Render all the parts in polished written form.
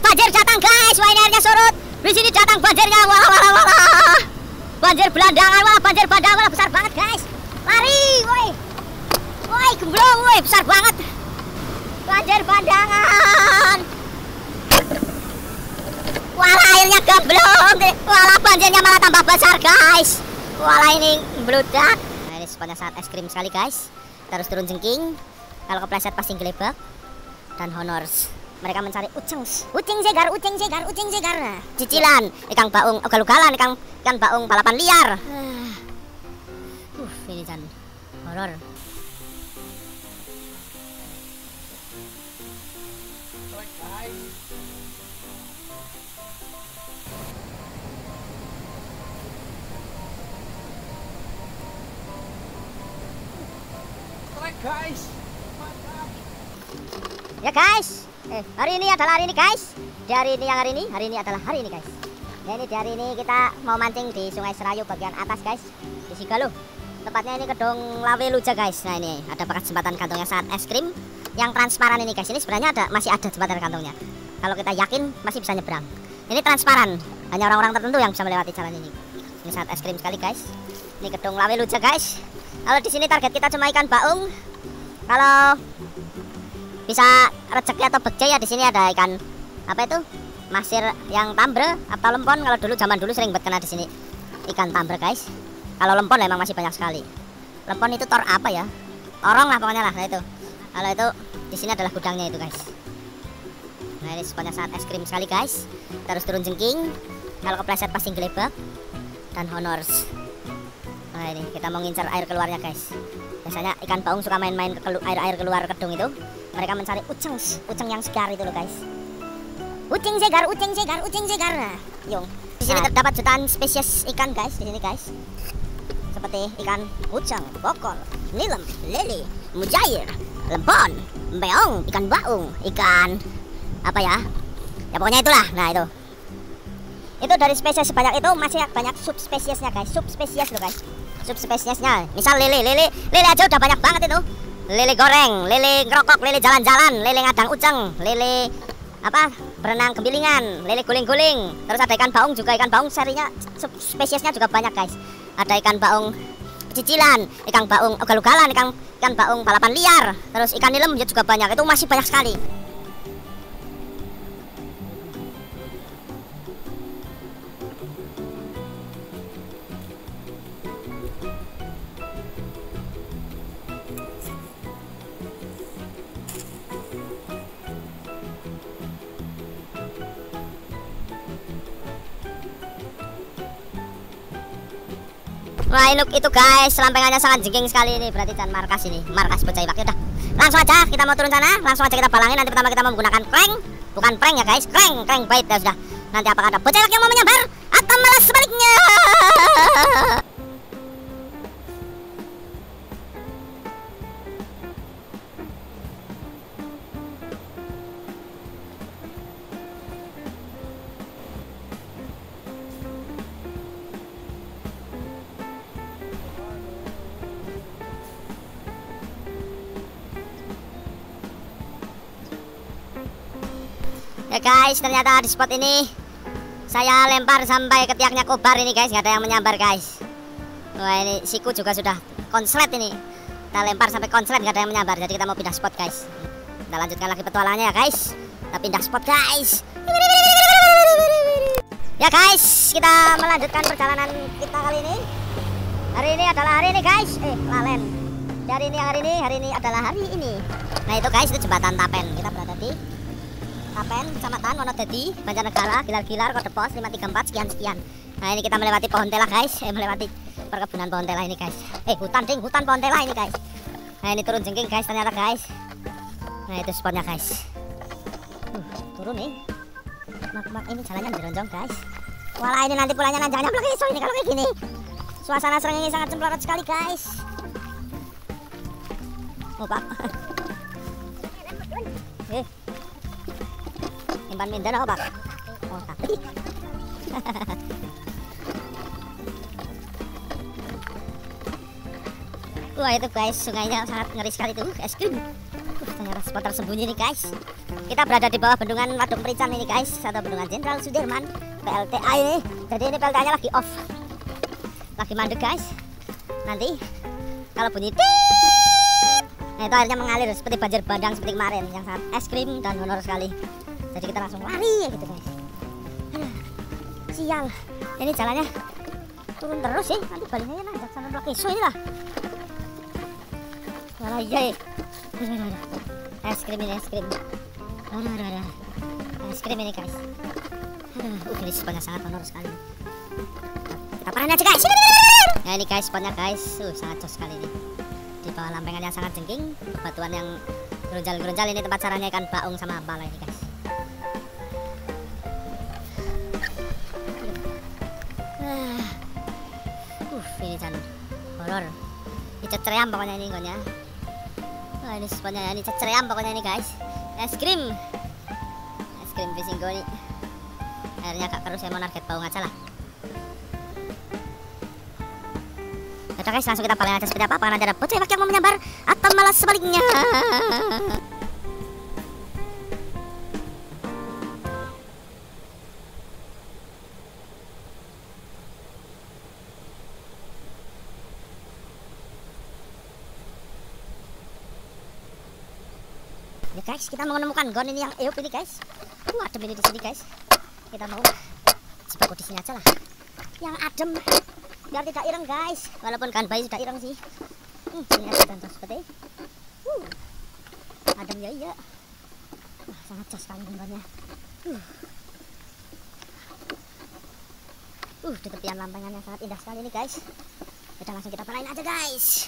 banjir datang guys. Wah, ini airnya surut. Di sini datang banjirnya. Wah, wah, wah, wah. Banjir belandangan, wah, banjir bandang, wah, besar banget guys. Lari, woi. Woi, gemblong, woi, besar banget. Banjir bandangan. Walah, airnya gemblong. Walah, banjirnya malah tambah besar guys. Walah, ini meludak. Nah, ini spotnya saat es krim sekali guys. Terus turun jengking. Kalau kepleset pasti gelebak. Dan honors. Mereka mencari uceng segar. Nah, cicilan ikan baung ugal-ugalan, ikan baung balapan liar. Ini kan horor. Guys, mantap. Ya guys, hari ini adalah hari ini guys. Hari ini adalah hari ini guys. Ya, ini di hari ini kita mau mancing di Sungai Serayu bagian atas guys, di Sigalo. Tepatnya ini Kedung Lawe Luja guys. Nah, ini ada bekas jembatan kantongnya saat es krim yang transparan ini guys. Ini sebenarnya masih ada jembatan kantongnya. Kalau kita yakin masih bisa nyebrang. Ini transparan, hanya orang-orang tertentu yang bisa melewati jalan ini. Ini saat es krim sekali guys. Ini Kedung Lawe Luja guys. Kalau di sini target kita cuma ikan baung. Kalau bisa rezeki atau bekce ya di sini ada ikan apa itu? Masir yang tambre atau lempon. Kalau zaman dulu sering buat kena di sini ikan tambre guys. Kalau lempon memang masih banyak sekali. Lempon itu tor apa ya? Torong lah pokoknya lah. Nah itu. Kalau itu di sini adalah gudangnya itu guys. Nah, ini spotnya saat es krim sekali guys. Terus turun jengking. Kalau kepleset pasti gelebak. Dan honors. Nah, ini kita mau ngincar air keluarnya guys. Biasanya ikan baung suka main-main ke air keluar kedung itu. Mereka mencari uceng yang segar itu loh guys. Uceng segar. Nah, yung. Di sini terdapat jutaan spesies ikan guys di sini guys. Seperti ikan uceng, bokor, nilem, lele, mujair, lempon, beong, ikan baung, ikan apa ya? Ya pokoknya itulah. Nah, itu. Itu dari spesies sebanyak itu masih banyak subspesiesnya guys. Subspesies loh guys. Subspesiesnya. Misal lele aja udah banyak banget itu. Lele goreng, lele ngerokok, lele jalan-jalan, lele ngadang uceng, lele apa? Berenang gembilingan, lele guling-guling. Terus ada ikan baung juga. Ikan baung serinya subspesiesnya juga banyak guys. Ada ikan baung cicilan, ikan baung ugal-ugalan, ikan baung balapan liar. Terus ikan nilem juga banyak. Itu masih banyak sekali. Wah, itu guys, lampengannya sangat jengking sekali ini. Berarti dan markas ini, markas bocah iwak. Udah, langsung aja kita mau turun sana, langsung aja kita balangin. Nanti pertama kita mau menggunakan crank, bukan prank ya guys, crank bait ya sudah. Nanti apakah ada bocah iwak yang mau menyambar atau malah sebaliknya? Ya guys, ternyata di spot ini saya lempar sampai ketiaknya kobar ini guys, nggak ada yang menyambar guys. Wah, ini siku juga sudah konslet ini. Kita lempar sampai konslet nggak ada yang menyambar, jadi kita mau pindah spot guys. Kita lanjutkan lagi petualangannya ya guys. Kita pindah spot guys. Ya guys, kita melanjutkan perjalanan kita kali ini. Hari ini adalah hari ini guys. Lalen. Hari ini adalah hari ini. Nah itu guys, itu jembatan Tapen. Kita berada di Tapen, Kecamatan Wonodadi, Banjarnegara, Gilar-Gilar, kode pos 534 sekian. Nah ini kita melewati pohon tela guys, melewati perkebunan pohon tela ini guys. Hutan pohon tela ini guys. Nah ini turun jengking guys ternyata guys. Nah itu spotnya guys. Turun nih. Mak ini jalannya jeronjong guys. Walah, ini nanti pulangnya nanjangnya belakang ini kalau kayak gini. Suasana Srengenge sangat cemplorot sekali guys. Oh pak. Impan mindan apa pak? Oh tapi. Wah itu guys, sungainya sangat ngeri sekali tuh es krim. Ternyata spot tersembunyi nih guys. Kita berada di bawah bendungan Waduk Merican ini guys, atau bendungan Jenderal Sudirman PLTA ini. Jadi ini PLTA nya lagi off, lagi mandek guys. Nanti kalau bunyi tit, nah itu airnya mengalir seperti banjir bandang seperti kemarin yang sangat ekstrim dan honor sekali. Jadi kita langsung lari ya gitu guys. Aduh, sial, ini jalannya turun terus sih, nanti baliknya nanjak sampai Blok Iso ini lah. Walah iya ya. Es krim ini, es krim. Aduh. Es krim ini guys. Aduh, ini spotnya sangat honor sekali. Kita parahin aja guys. Nah ini guys spotnya guys. Sangat jos sekali ini. Di bawah lampengan yang sangat jengking, batuan yang gerunjal-gerunjal, ini tempat sarangnya ikan baung sama bala ini guys. Ini jangan horor. Ini ceceream pokoknya ini konnya. Wah ini spotnya ya, ini ceceream pokoknya ini guys. Es krim fishing go nih. Airnya agak keruh, saya mau target baung aja lah. Yaudah guys, langsung kita paling aja seperti apa. Apakah nanti ada bot yang mau menyambar atau malah sebaliknya. Ya guys, kita mau menemukan gon ini yang euk ini guys. Adem ini di sini guys. Kita mau jibaku di sini aja lah. Yang adem biar tidak ireng guys. Walaupun kan bayi sudah ireng sih. Sini aja contoh seperti. Adem ya iya. Wah, sangat jos sekali gambarnya. Di tepian lampengan yang sangat indah sekali ini guys. Udah langsung kita palain aja guys.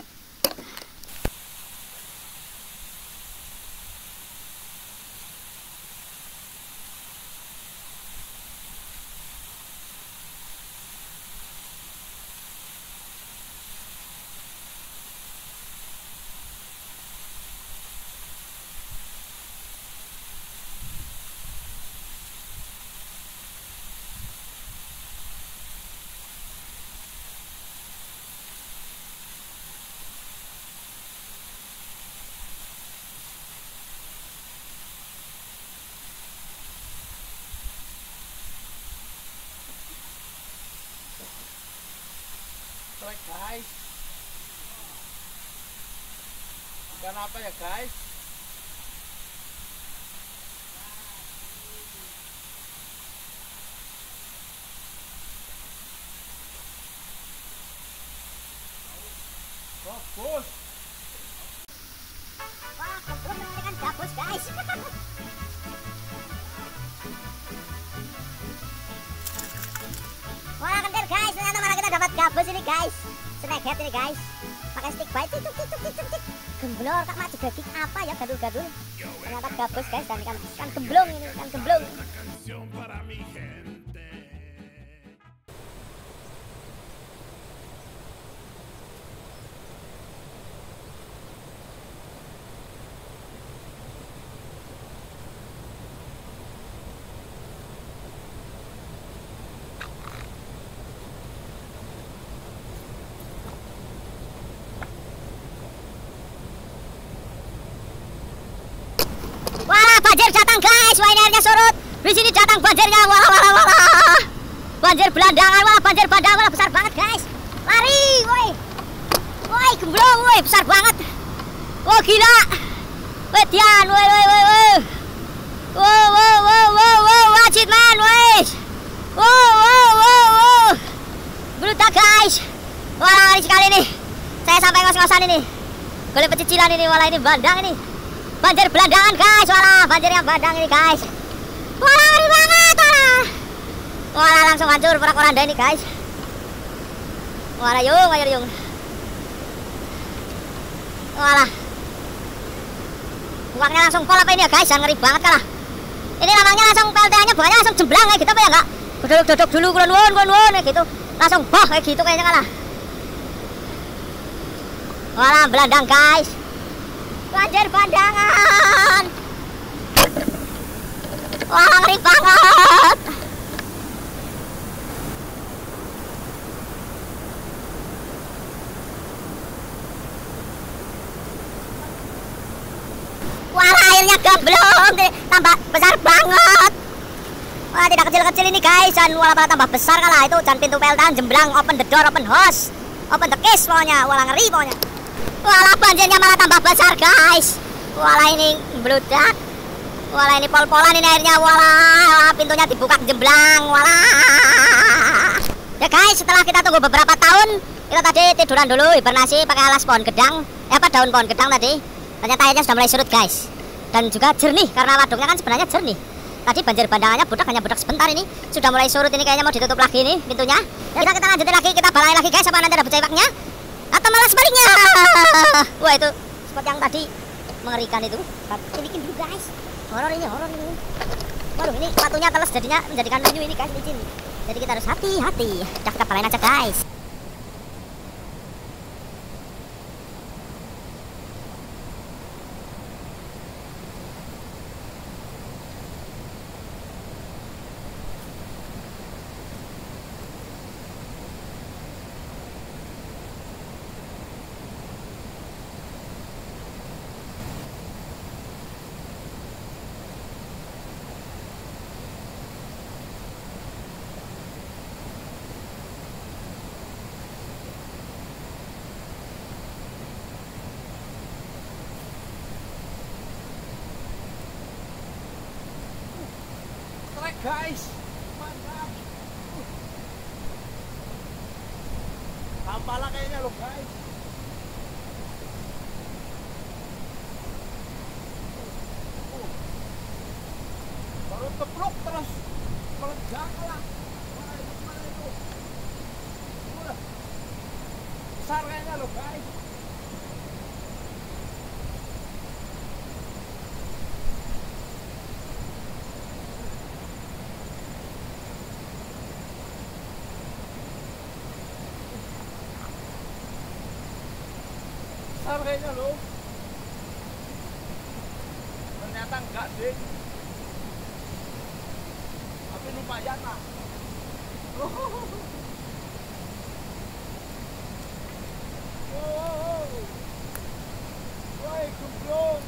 Guys, ikan apa ya guys? Gabus. Wah, kebun ikan gabus guys. Wah, kentir guys, ternyata malah kita dapat gabus ini guys. Snakehead ini guys. Pakai stick bite, cik. Gemblor, kak mak juga apa ya, gadul-gadul. Ternyata gabus guys, dan ikan gemblong ini, ikan gemblong. Banjir datang guys, wah ini airnya surut. Di sini datang banjirnya, wah. Banjir belandangan, wah banjir bandang, wah besar banget guys. Lari, woi gemblong, woi besar banget. Wah gila, woi Dian, woi. Wow, wajib man, woi. Wow. Berutak guys. Wah lari sekali nih. Saya sampai ngos-ngosan ini. Golek pecicilan ini, wala ini bandang ini. Banjir belandangan guys, walah banjir yang bandang ini guys. Walah ngeri banget, walah langsung hancur porak-poranda ini guys. Walah yung. Walah buangnya langsung pol apa ini ya guys, ngeri banget kalah. Ini lamangnya langsung PLTA nya buangnya langsung jemblang kayak gitu apa ya enggak? Duduk dulu kulon kayak gitu. Langsung boh kayak gitu kayaknya kalah. Walah belandang guys. Banjir bandangan. Wah ngeri banget. Wah airnya gemblong. Wah, tidak kecil-kecil ini guys, dan malah tambah besar kalah itu. Dan pintu peltan jemblang, open the door, open house, open the case pokoknya. Walah ngeri pokoknya. Walah banjirnya malah tambah besar guys. Walah ini bludak. Walah ini pol-polan ini airnya. Walah pintunya dibuka jemblang. Walah. Ya guys, setelah kita tunggu beberapa tahun, kita tadi tiduran dulu hibernasi pakai alas pohon gedang. Daun pohon gedang tadi. Ternyata airnya sudah mulai surut guys. Dan juga jernih karena waduknya kan sebenarnya jernih. Tadi banjir bandangannya hanya budak sebentar, ini sudah mulai surut, ini kayaknya mau ditutup lagi nih pintunya. Ya kita lanjutin lagi, kita balai lagi guys, apa nanti ada bucewaknya atau malah sebaliknya. Wah itu spot yang tadi mengerikan itu. Ini dulu guys, horor ini. Waduh ini batunya teles jadinya menjadikan penyu ini guys, licin. Jadi kita harus hati-hati. Udah kita balain aja guys. Guys, mantap. Tampala kayaknya loh guys. Baru teplok terus meledak lah. Wah itu gimana itu? Besar kayaknya loh guys. Besar kayaknya loh. Ternyata enggak deh. Tapi lumayan lah. Woi, gemblong.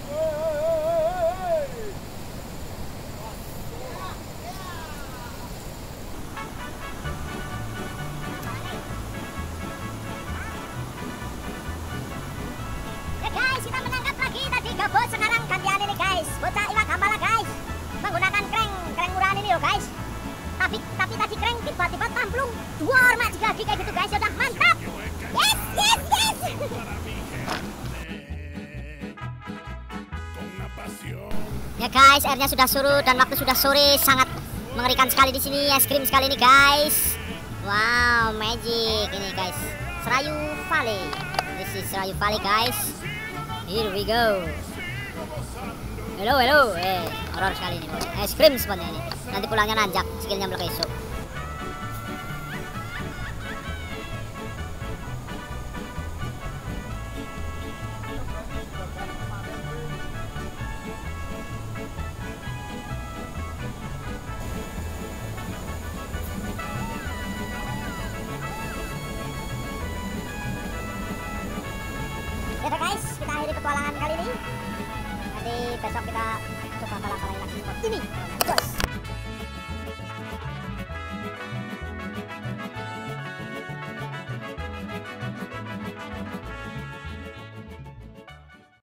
Kita menangkap lagi tadi gabut, sekarang gantian ini guys, bocah iwak hambala guys, menggunakan kreng murahan ini loh guys. Tapi tadi kreng tiba-tiba tamplung dua ormak lagi kayak gitu guys. Ya udah mantap. Yes. Ya guys, airnya sudah surut dan waktu sudah sore, sangat mengerikan sekali di sini, es krim sekali ini guys. Wow, magic ini guys. Serayu Valley. This is Serayu Valley guys. Here we go. Hello. Horor sekali ini. Es krim spotnya ini. Nanti pulangnya nanjak, skillnya melekesuk. Ya udah guys, kita akhiri petualangan kali ini. Nanti besok kita coba balap-balain lagi spot ini.